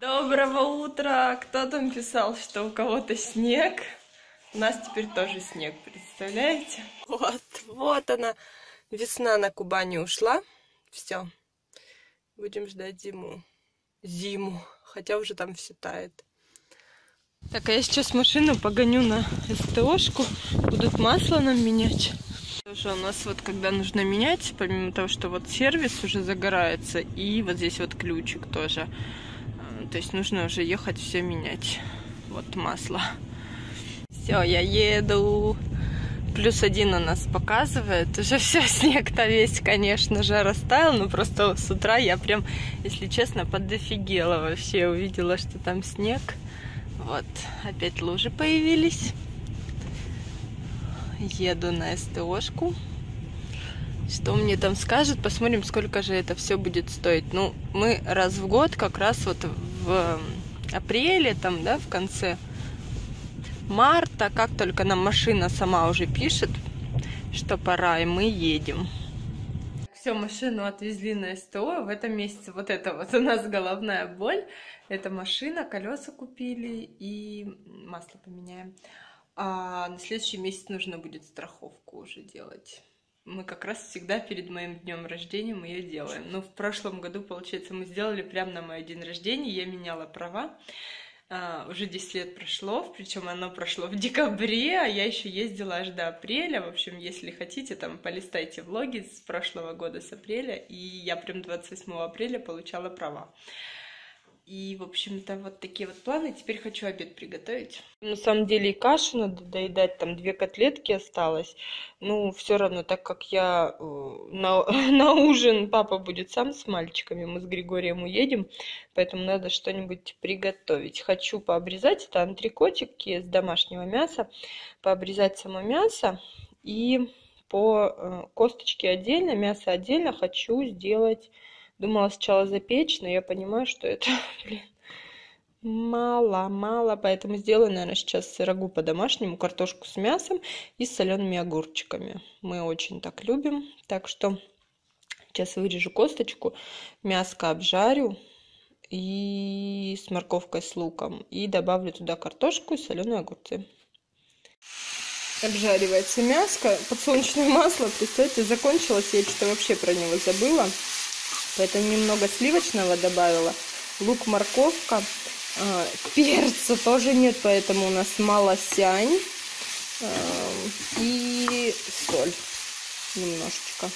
Доброго утра! Кто там писал, что у кого-то снег? У нас теперь тоже снег, представляете? Вот она, весна на Кубани ушла. Все, будем ждать зиму, хотя уже там все тает. Так, а я сейчас машину погоню на СТОшку, будут масло нам менять. Тоже у нас вот когда нужно менять, помимо того, что вот сервис уже загорается, и вот здесь вот ключик тоже. То есть нужно уже ехать все менять. Вот масло. Все, я еду. +1 у нас показывает. Уже все, снег-то весь, конечно же, растаял. Но просто с утра я прям, если честно, подофигела вообще. Увидела, что там снег. Вот, опять лужи появились. Еду на СТОшку. Что мне там скажут, посмотрим, сколько же это все будет стоить. Ну, мы раз в год, как раз вот в апреле, там, да, в конце марта, как только нам машина сама уже пишет, что пора, и мы едем. Все, машину отвезли на СТО. В этом месяце вот это вот у нас головная боль. Это машина, колеса купили и масло поменяем. А на следующий месяц нужно будет страховку уже делать. Мы как раз всегда перед моим днем рождения мы ее делаем. Но в прошлом году, получается, мы сделали прямо на мой день рождения. Я меняла права. Уже 10 лет прошло, причем оно прошло в декабре, а я еще ездила аж до апреля. В общем, если хотите, там полистайте влоги с прошлого года, с апреля. И я прям 28 апреля получала права. И, в общем-то, вот такие вот планы. Теперь хочу обед приготовить. На самом деле и кашу надо доедать, там 2 котлетки осталось. Ну, все равно, так как я на ужин, папа будет сам с мальчиками, мы с Григорием уедем, поэтому надо что-нибудь приготовить. Хочу пообрезать, это антрикотик из домашнего мяса, пообрезать само мясо и по косточке отдельно, мясо отдельно хочу сделать. Думала сначала запечь, но я понимаю, что это, блин, мало, поэтому сделаю, наверное, сейчас рагу по-домашнему, картошку с мясом и с солеными огурчиками. Мы очень так любим, так что сейчас вырежу косточку, мяско обжарю и с морковкой, с луком, и добавлю туда картошку и соленые огурцы. Обжаривается мяско, подсолнечное масло, представляете, закончилось, я что-то вообще про него забыла. Поэтому немного сливочного добавила. Лук, морковка. Перца тоже нет, поэтому у нас малосянь. И соль немножечко.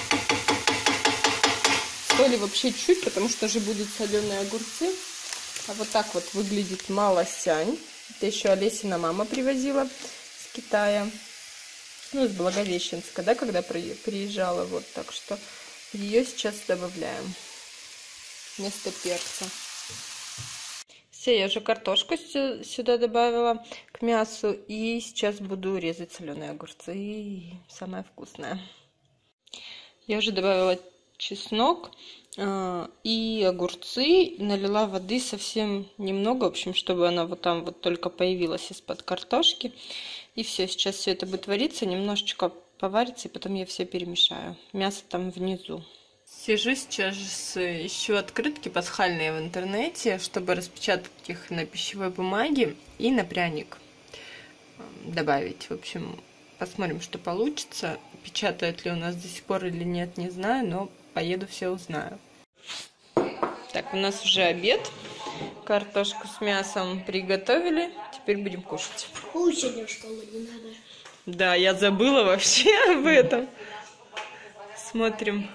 Соли вообще чуть, потому что же будут соленые огурцы. А вот так вот выглядит малосянь. Это еще Олесина мама привозила с Китая. Ну, из Благовещенска, да, когда приезжала. Вот, так что... Ее сейчас добавляем вместо перца. Все, я уже картошку сюда добавила к мясу. И сейчас буду резать соленые огурцы. И самое вкусное. Я уже добавила чеснок и огурцы. Налила воды совсем немного. В общем, чтобы она вот там вот только появилась из-под картошки. И все, сейчас все это будет вариться. Немножечко поварится, и потом я все перемешаю. Мясо там внизу. Сижу сейчас ищу открытки пасхальные в интернете, чтобы распечатать их на пищевой бумаге и на пряник добавить. В общем, посмотрим, что получится. Печатают ли у нас до сих пор или нет, не знаю, но поеду, все узнаю. Так, у нас уже обед. Картошку с мясом приготовили. Теперь будем кушать. Сегодня в школу не надо. Да, я забыла вообще об этом. Смотрим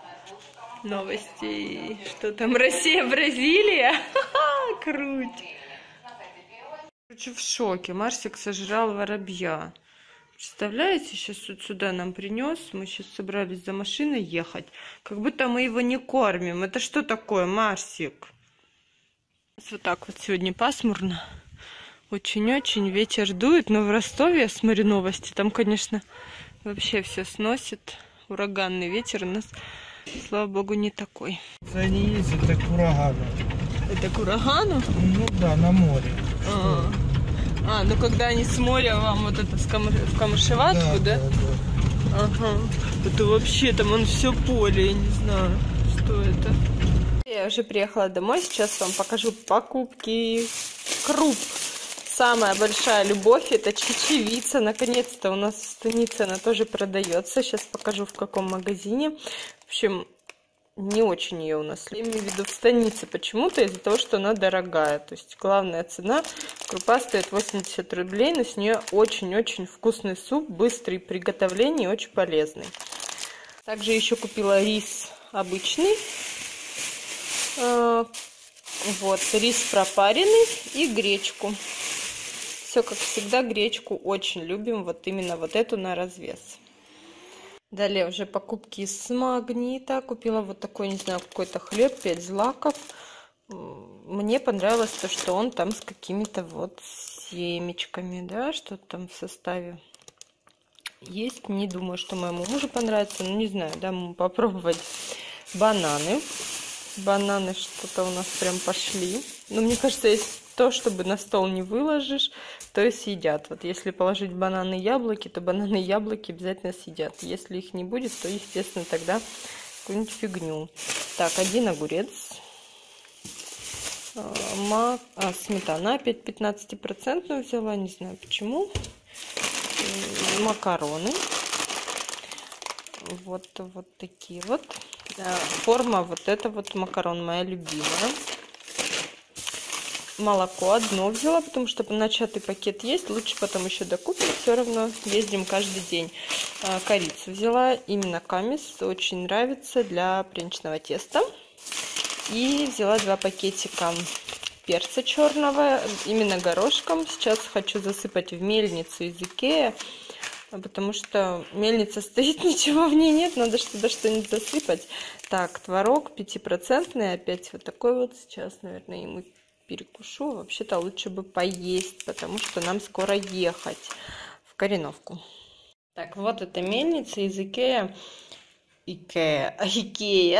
новости. Что там? Россия, Бразилия? Круть. Короче, в шоке. Марсик сожрал воробья. Представляете, сейчас вот сюда нам принес. Мы сейчас собрались за машиной ехать. Как будто мы его не кормим. Это что такое, Марсик? Вот так вот сегодня пасмурно. Очень-очень ветер дует, но в Ростове, я смотрю новости, там, конечно, вообще все сносит. Ураганный ветер у нас, слава богу, не такой. Это не есть, это к урагану. Это к урагану? Ну да, на море. Ну когда они с моря вам вот это в камышеватку, да? Да. Ага. Это вообще там он все поле, я не знаю, что это. Я уже приехала домой, сейчас вам покажу покупки круп. Самая большая любовь — это чечевица. Наконец-то у нас в станице она тоже продается. Сейчас покажу, в каком магазине. В общем, не очень ее у нас. Я имею в виду в станице почему-то, из-за того, что она дорогая. То есть главная цена. Крупа стоит 80 рублей, но с нее очень-очень вкусный суп, быстрый в приготовлении и очень полезный. Также еще купила рис обычный. Вот, рис пропаренный и гречку. Все, как всегда, гречку очень любим. Вот именно вот эту на развес. Далее уже покупки с Магнита. Купила вот такой, не знаю, какой-то хлеб, 5 злаков. Мне понравилось то, что он там с какими-то вот семечками, да, что там в составе есть. Не думаю, что моему мужу понравится, но не знаю, да, попробовать. Бананы. Бананы что-то у нас прям пошли. Но мне кажется, есть то, чтобы на стол не выложишь, то и съедят. Вот если положить бананы и яблоки, то бананы и яблоки обязательно съедят. Если их не будет, то, естественно, тогда какую-нибудь фигню. Так, 1 огурец. Сметана опять 15% взяла, не знаю почему. Макароны. Вот такие вот. Форма вот это вот макарон моя любимая. Молоко одно взяла, потому что начатый пакет есть. Лучше потом еще докупим. Все равно ездим каждый день. Корицу взяла. Именно камис. Очень нравится для пряничного теста. И взяла 2 пакетика перца черного. Именно горошком. Сейчас хочу засыпать в мельницу из Икеа. Потому что мельница стоит, ничего в ней нет, надо что-нибудь засыпать. Так, творог 5%, опять вот такой вот. Сейчас, наверное, ему перекушу. Вообще-то лучше бы поесть, потому что нам скоро ехать в Кореновку. Так, вот эта мельница из Икеа. Икеа.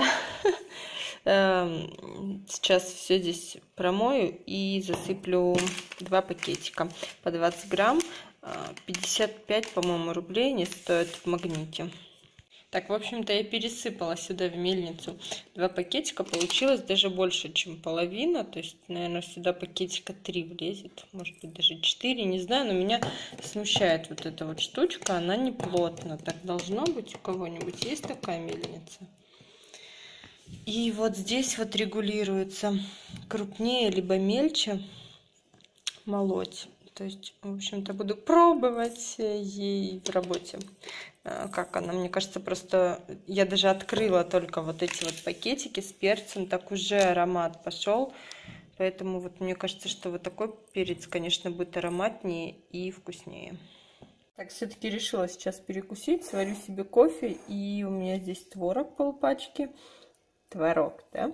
Сейчас все здесь промою и засыплю 2 пакетика по 20 грамм. 55, по-моему, рублей не стоит в Магните. Так, в общем-то, я пересыпала сюда в мельницу 2 пакетика. Получилось даже больше, чем половина. То есть, наверное, сюда пакетика 3 влезет. Может быть, даже 4, не знаю. Но меня смущает вот эта вот штучка. Она не плотно. Так должно быть. У кого-нибудь есть такая мельница? И вот здесь вот регулируется крупнее либо мельче молоть. То есть, в общем-то, буду пробовать ей в работе. Как она, мне кажется, просто... Я даже открыла только вот эти вот пакетики с перцем. Так уже аромат пошел. Поэтому вот мне кажется, что вот такой перец, конечно, будет ароматнее и вкуснее. Так, все-таки решила сейчас перекусить. Сварю себе кофе. И у меня здесь творог полпачки. Творог, да?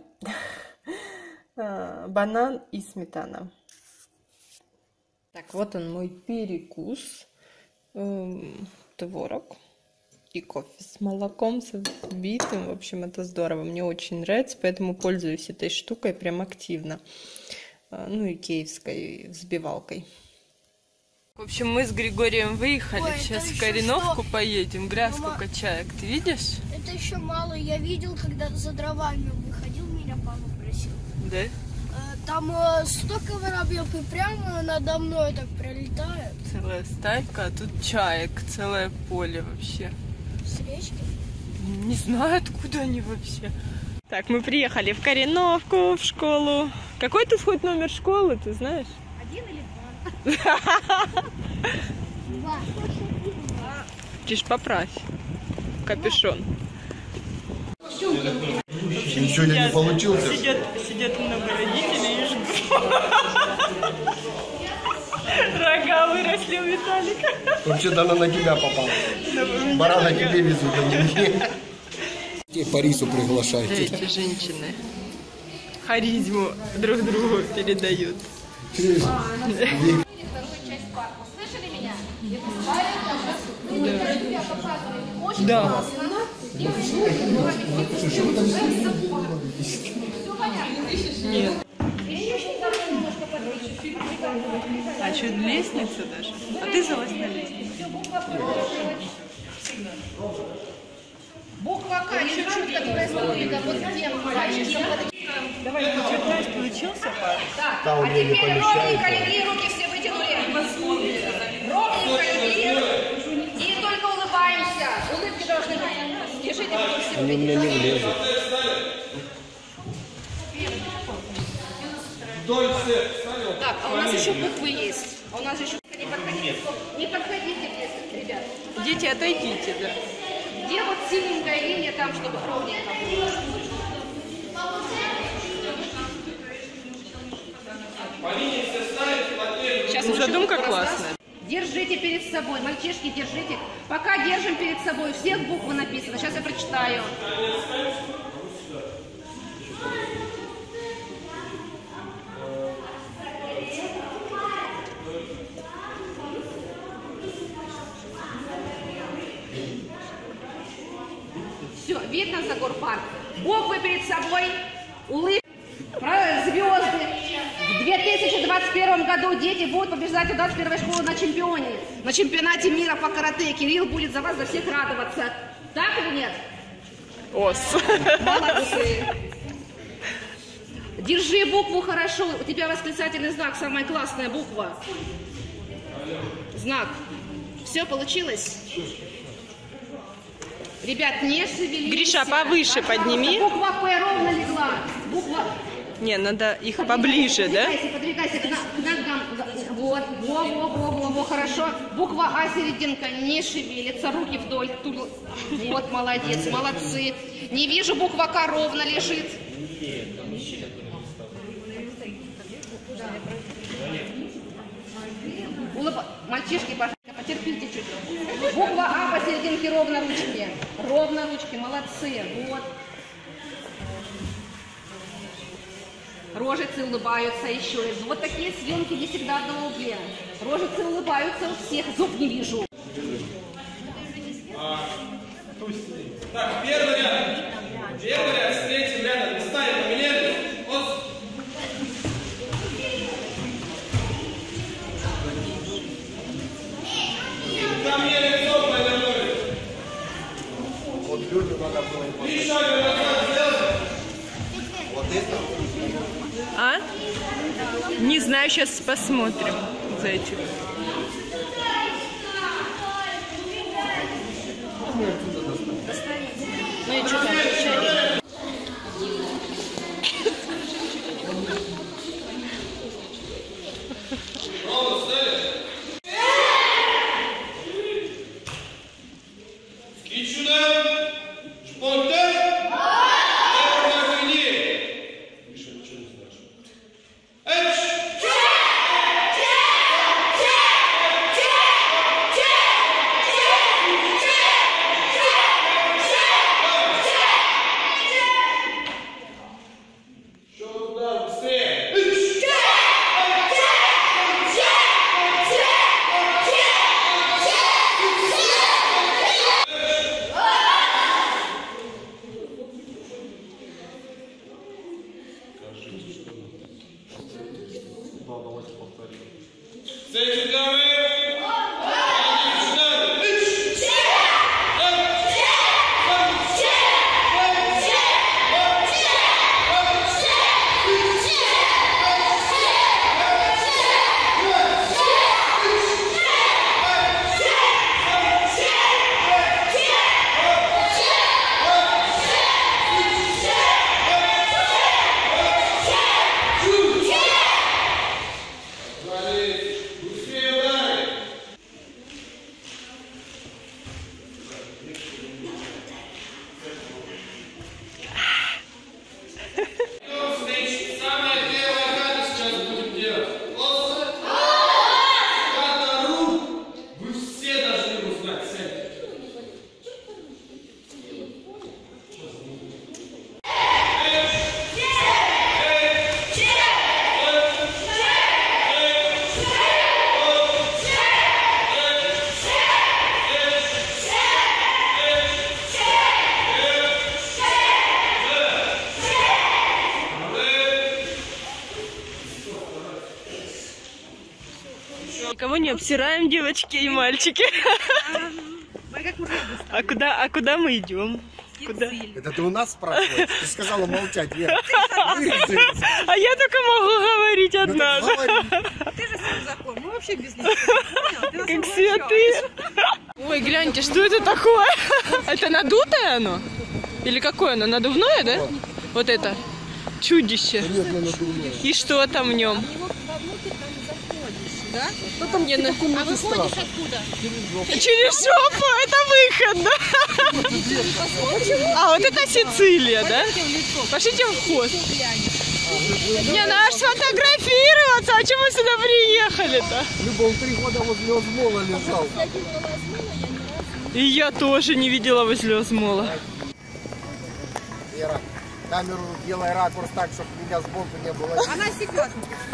Банан и сметана. Так, вот он мой перекус. Творог и кофе с молоком, с взбитым. В общем, это здорово. Мне очень нравится, поэтому пользуюсь этой штукой прям активно. Ну и киевской взбивалкой. В общем, мы с Григорием выехали. Ой, сейчас в Кореновку поедем. Грязь, сколько чаек. Ты видишь? Это еще мало. Я видел, когда за дровами выходил, меня папа просил. Да? Там столько воробьев и прямо надо мной так пролетает. Целая стайка, а тут чаек, целое поле вообще. С речки? Не знаю, откуда они вообще. Так, мы приехали в Кореновку, в школу. Какой тут хоть номер школы, ты знаешь? 1 или 2? 2. Тишь, поправь капюшон. Ничего не получился. Сидят много родителей и ждут. Рога выросли у Виталика. Вообще-то она на тебя попала. Барана тебе везут, а не мне. По рису приглашайте. Эти женщины харизму друг другу передают. Да. Нет. А что, лестница даже? А ты залазь на лестницу. Буква К, чуть-чуть, которая стоит, а вот где? Давай, чертаж получился, пар? Да, у А меня не теперь помещается. ровненько левее руки все вытянули. Ровненько левее. И только улыбаемся. Улыбки должны быть. Держите руки все. Они у меня не влезут. Так, а у нас еще буквы есть. А у нас же еще не подходите, ребят. Дети, отойдите, да. Где вот синенькая линия там, чтобы ровненько было? Сейчас Задумка классная. Держите перед собой, мальчишки, держите. Пока держим перед собой, у всех буквы написаны. Сейчас я прочитаю. Все, видно, Загорпарк? Буквы перед собой, улыбки, звезды. В 2021 году дети будут побеждать у 21 школы на чемпионате мира по карате. Кирилл будет за вас, за всех радоваться. Так или нет? Ос. Молодцы. Держи букву хорошо. У тебя восклицательный знак, самая классная буква. Знак. Все получилось? Ребят, не шевелитесь. Гриша, повыше подними. Буква П ровно легла. Буква... Не, надо их поближе, да? Подвигайся к ногам. Вот, во, хорошо. Буква А серединка не шевелится, руки вдоль. Вот, молодец, молодцы. Не вижу, буква К ровно лежит. Мальчишки, пожалуйста, потерпите чуть. Буква А посерединке ровно ручки. Ровно ручки, молодцы. Вот. Рожицы улыбаются еще. Вот такие съемки не всегда долгие. Рожицы улыбаются у всех. Зуб не вижу. Так, первый ряд. Первый ряд с третьим рядом. Местами поменяли. Вот. Ко мне лицо повернули. Вот люди надо было. 3 шага назад сделать. Вот это. А? Не знаю, сейчас посмотрим за этим. Ну и что там? Никого не обсираем, девочки и мальчики. А куда мы идем? да? Это ты у нас спрашиваешь? Ты сказала молчать, Вера. А я только могу говорить одна. Ты же сам закон, мы вообще без них. Как святые. Ой, гляньте, что это такое? Это надутое оно? Или какое оно? Надувное, да? Вот это чудище. И что там в нем? Да? А выходишь откуда? Через жопу, это выход, да? А, вот это Сицилия, да? Пошлите в ход. Не, надо сфотографироваться, а чему мы сюда приехали-то? Люба, он 3 года возле Озмола лежал. И я тоже не видела возле Озмола. Вера, камеру делай ракурс так, чтобы меня сбоку не было. Она секет.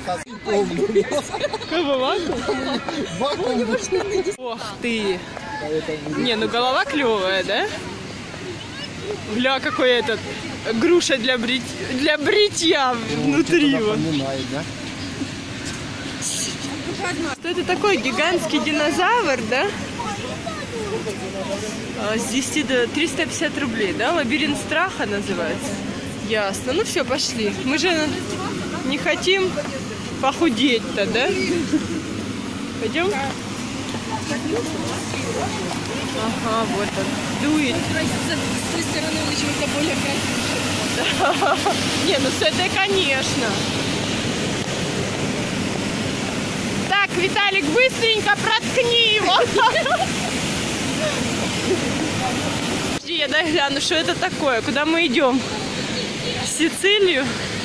Вакуум. Ох ты! Не, ну голова клевая, да? Гля, какой этот груша для бритья внутри. Вот. Да? Что это такое? Гигантский динозавр, да? С 10 до 350 рублей, да? Лабиринт страха называется. Ясно. Ну все, пошли. Мы же не хотим похудеть-то, да? Пойдем? Ага, вот он. Дует. С той стороны он почему-то более красивый. Не, ну с этой, конечно. Так, Виталик, быстренько проткни его. Подожди, я дай гляну, что это такое. Куда мы идем? В Сицилию?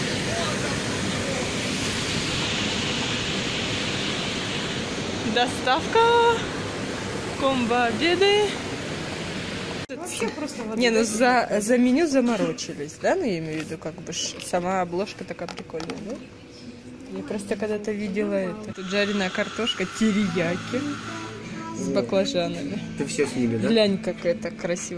Доставка. Комбо обеды. Вообще просто вот. Не, ну за меню заморочились, да? Ну, я имею в виду, как бы сама обложка такая прикольная, да? Я просто когда-то видела это. Тут жареная картошка, терияки с баклажанами. Ты все с ними, да? Глянь, как это красиво.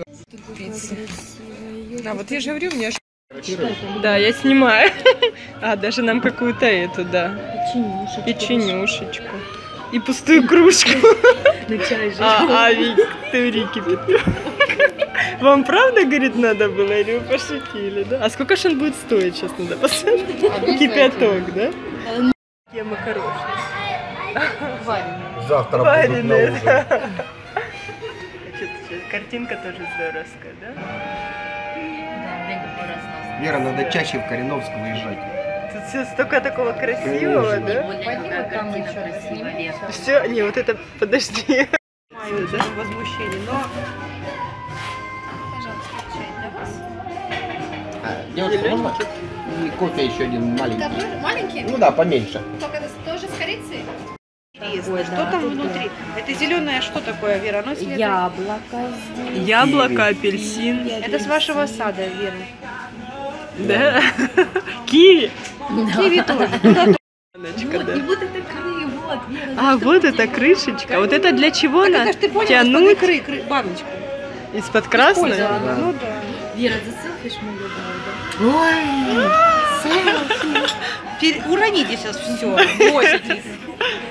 А вот я же говорю, у меня... Да, я снимаю. А, даже нам какую-то эту, да. Печенюшечку. И пустую кружку. А Виктории кипяток. Вам правда, говорит, надо было? Или вы пошутили, да? А сколько же он будет стоить, сейчас надо посмотреть? Кипяток, да? Какие макарошки. Завтра Вареные, будут на да. ужин. Картинка тоже здоровская, да? Вера, надо чаще в Кореновск выезжать. Тут все столько такого красивого, да? Все, не, вот это, подожди. Возмущение, но... Девушка, можно? И кофе еще один маленький. Маленький? Ну да, поменьше. Только тоже с корицей? Что там внутри? Это зеленое что такое, Вера? Оно следует... Яблоко, апельсин. Это с вашего сада, Вера. Да? Киви? Киви тоже. Вот это крылья, вот, Вера. А, вот эта крышечка. Вот это для чего Так она? это ж ты поняла, Тянуть баночку. из-под красной? Да. Ну да. Вера, заселфишь мы любая, да? Уроните сейчас все. Бросите.